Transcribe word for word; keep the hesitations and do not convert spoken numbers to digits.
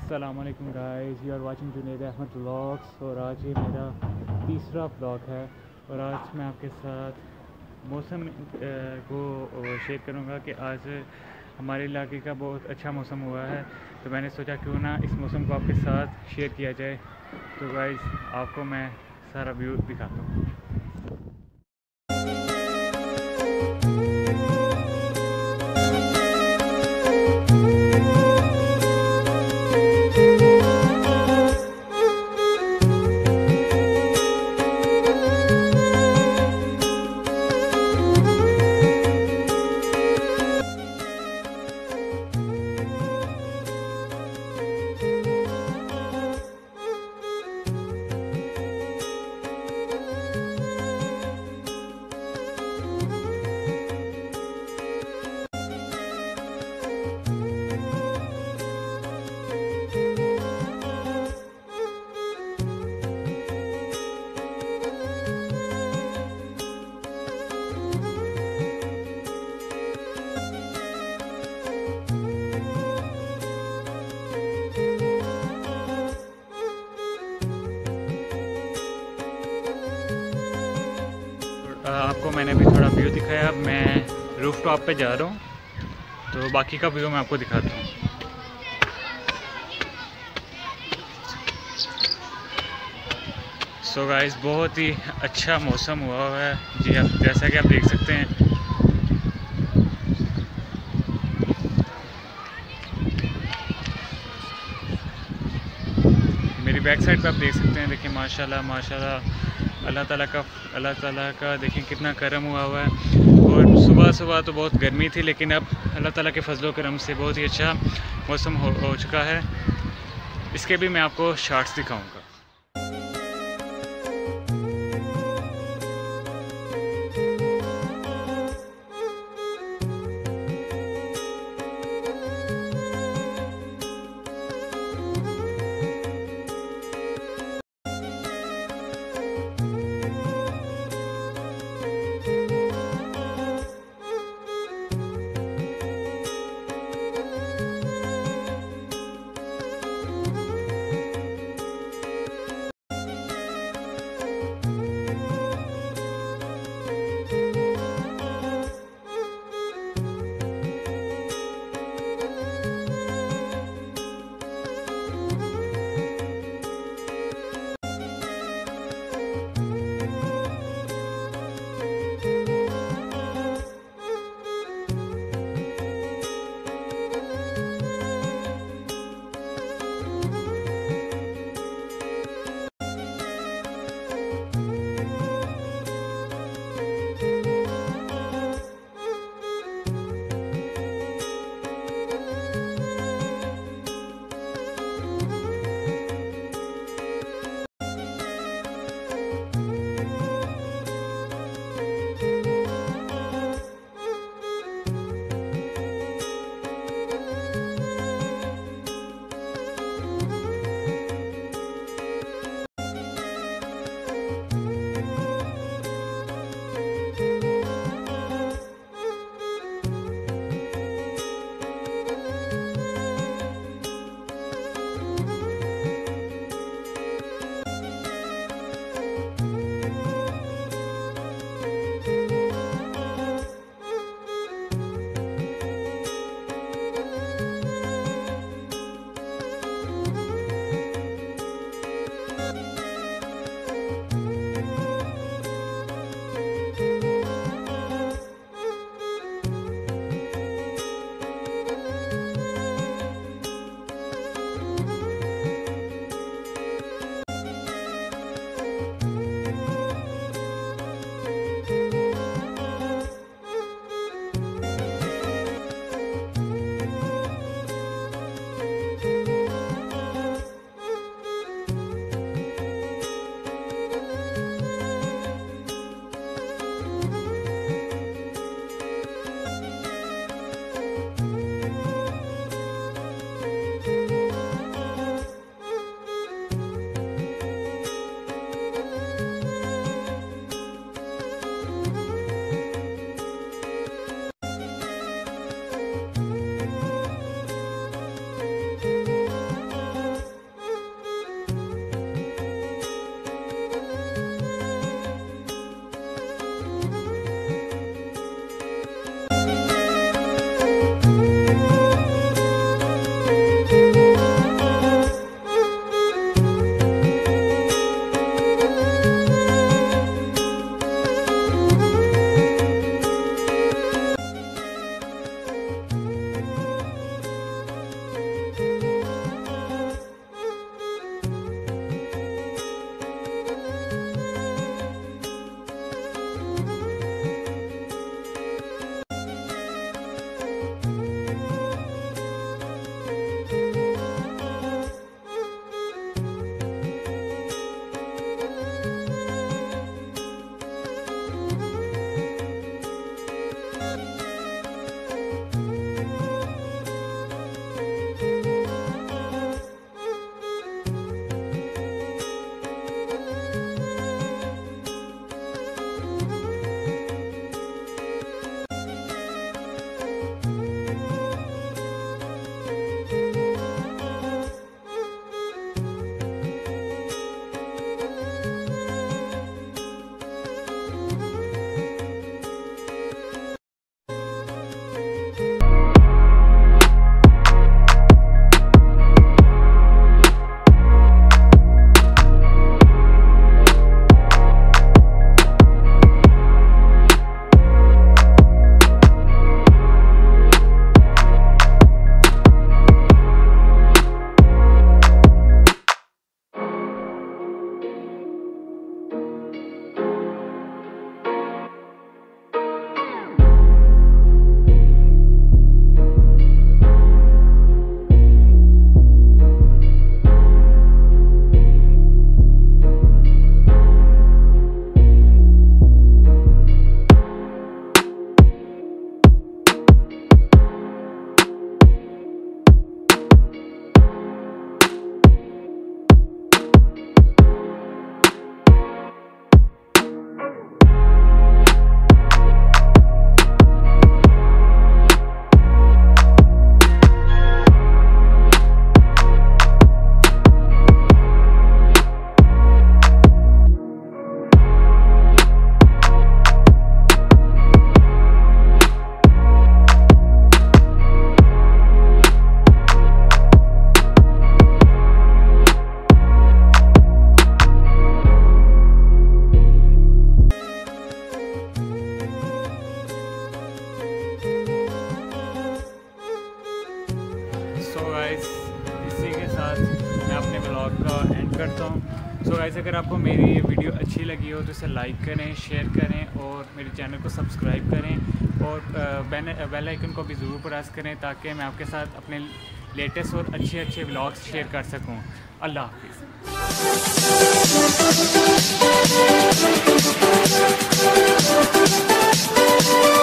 अस्सलामुअलैकुम guys, you are watching Junaid Ahmed vlogs. और आज ये मेरा तीसरा व्लॉग है और आज मैं आपके साथ मौसम को शेयर करूंगा कि आज हमारे इलाके का बहुत अच्छा मौसम हुआ है। तो मैंने सोचा क्यों ना इस मौसम को आपके साथ शेयर किया जाए। तो गाइस आपको मैं सारा व्यू दिखाता हूँ। आपको मैंने भी थोड़ा व्यू दिखाया। अब मैं रूफ टॉप पे जा रहा हूँ, तो बाकी का व्यू मैं आपको दिखाता हूँ। सो गाइस बहुत ही अच्छा मौसम हुआ हुआ है जी, आप जैसा कि आप देख सकते हैं। मेरी बैक साइड पे आप देख सकते हैं, देखिए माशाल्लाह माशाल्लाह अल्लाह ताला का अल्लाह ताला का देखिए कितना करम हुआ हुआ है। और सुबह सुबह तो बहुत गर्मी थी, लेकिन अब अल्लाह ताला के फजलो करम से बहुत ही अच्छा मौसम हो, हो चुका है। इसके भी मैं आपको शॉट्स दिखाऊंगा। अपने व्लॉग का एंड करता हूँ। सो गाइस, अगर आपको मेरी ये वीडियो अच्छी लगी हो तो इसे लाइक करें, शेयर करें और मेरे चैनल को सब्सक्राइब करें और बेल आइकन को भी ज़रूर प्रेस करें ताकि मैं आपके साथ अपने लेटेस्ट और अच्छे अच्छे व्लॉग्स शेयर कर सकूँ। अल्लाह हाफिज़।